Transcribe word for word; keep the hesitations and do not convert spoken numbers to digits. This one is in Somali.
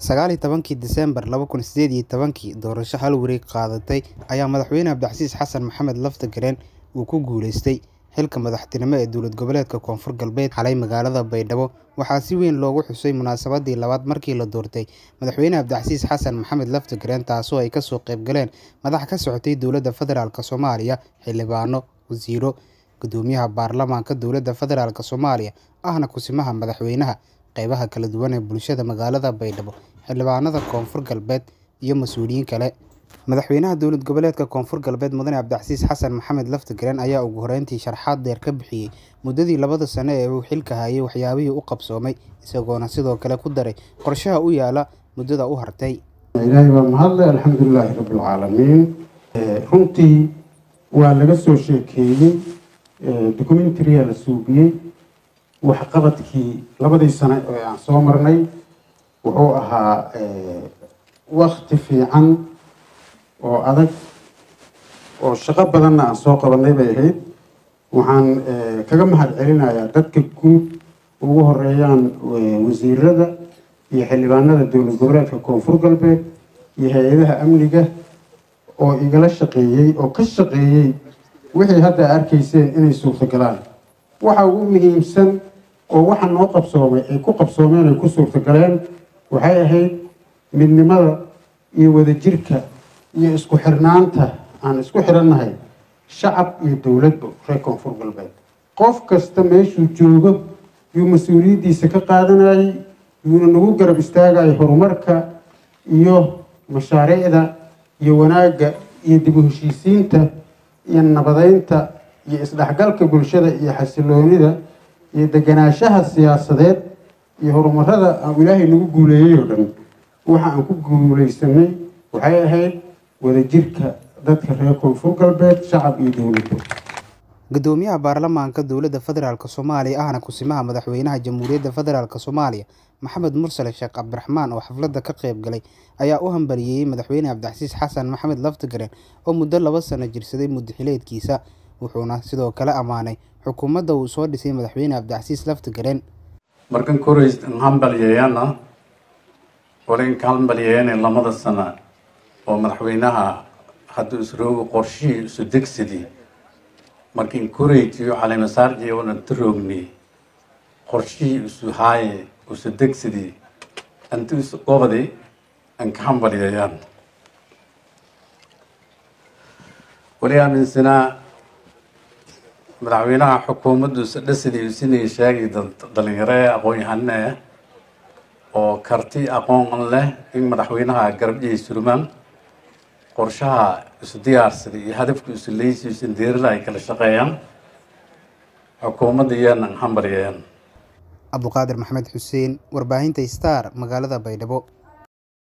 sagaal iyo tobankii Diseembar laba kun iyo siddeed iyo tobankii doorasho hal wareeg qaadatay ayaa madaxweyne Cabdicasiis Xasan Maxamed Laftagareen uu ku guuleystay xilka madaxtinimo ee dowlad goboleedka Koonfur Galbeed. Xalay magaalada Baydhabo waxaa si weyn loogu xusay munaasabadii labaad markii la doortay madaxweyne Cabdicasiis Xasan Maxamed Laftagareen, taasoo ay ka soo qayb galeen madax ka socotay dowladda federaalk Soomaaliya, xildhibaano, wasiiro, gudoomiyaha baarlamaanka dowladda federaalk Soomaaliya ahna kusimaha madaxweynaha, qaybaha kala duwan ee bulshada magaalada Baydhabo, xildhibaanada Koonfur Galbeed iyo mas'uuliyiin kale. Madaxweynaha dowlad goboleedka Koonfur Galbeed Mudane Cabdicasiis Xasan Maxamed Laftagareen ayaa ugu horreyntii sharaxaad dheer ka bixiyay muddadii labada sano ee uu xilka hayay waxyaabihii uu qabsoomay, isagoona sidoo kale ku daray qorshaha u yaala muddada u hartay. ilaahay waa mahadle, alxamdulilaahi rabbil caalamiin. runtii waa laga soo sheekeeyey, documentary la suubiyey waxqabadkii labadii sano ee aan soo marnay. wuxuu ahaa waqti fiican oo adag oo shaqo badanna aan soo qabanay bay ahayd. waxaan kaga mahad celinayaa dadka guud ugu horeeyaan wasiirada iyo xildhibaanada dowlad goboleedka Koonfur Galbeed iyo hay-adaha amniga oo igala shaqeeyey oo ka shaqeeyey wixii hadda arkayseen inay suurtagalaan. waxa ugu muhiimsan oo waxa noo qabsoomay ay ku qabsoomeen ay ku suurtagaleen waxay ahayd midnimada iyo wadajirka iyo isku xirnaanta aan isku xirannahay shacab iyo dowladba reer Koonfur Galbeed. qof kasta meeshuu joogo yuu mas-uuliyaddiisa ka qaadanayay, yuuna nagu garab istaagayay horumarka iyo mashaariicda iyo wanaagga iyo dib u heshiisiinta iyo nabadeynta iyo isdhexgalka bulshada iyo xasiloonida iyo deganaanshaha siyaasadeed iyo horumarada aan ilaahay nagu guuleeyay oo dhan. waxa aan ku guuleysanay waxay ahayd wadajirka dadka reer Koonfur Galbeed, shacab iyo dowladda. Gudoomiyaha baarlamaanka dowladda federaalk Soomaaliya ahna kusimaha madaxweynaha Jamhuuriyadda Federaalk Soomaaliya Maxamed Mursal Sheekh Cabdiraxmaan oo xafladda ka qayb galay ayaa u hambalyeeyay madaxweyne Cabdicasiis Xasan Maxamed Laftagareen oo muddo laba sano jirsaday muddo xileedkiisa, wuxuuna sidoo kale ammaanay xukuumadda uu soo dhisay madaxweyne Cabdicasiis Laftagareen. markan koreys hambalyeeyana warin hambalyeeyana lamada sano oo madaxweynaha hadduu isroogo qorshihii isu degsadii markin koreytiyo caleemasaarjii oo dhan taroogni qorshihii isu haaye isu degsadii intuu isu qobadi aan ka hambalyeeyaan. wali aaminsanaa madaxweynaha xukuumaddu isdhasidii isinay sheegay dhalinyaro ee aqoon-yahane oo karti aqoon leh in madaxweynaha garabdhihii surmaan qorshaha isu diyaarsaday iyo hadafku isu leysi isu diirada ay kala shaqeeyaan xukuumadda iyana hambalyeeyaan. Abduqaadir Maxamed Xuseen, warbaahinta Star, magaalada Baydhabo.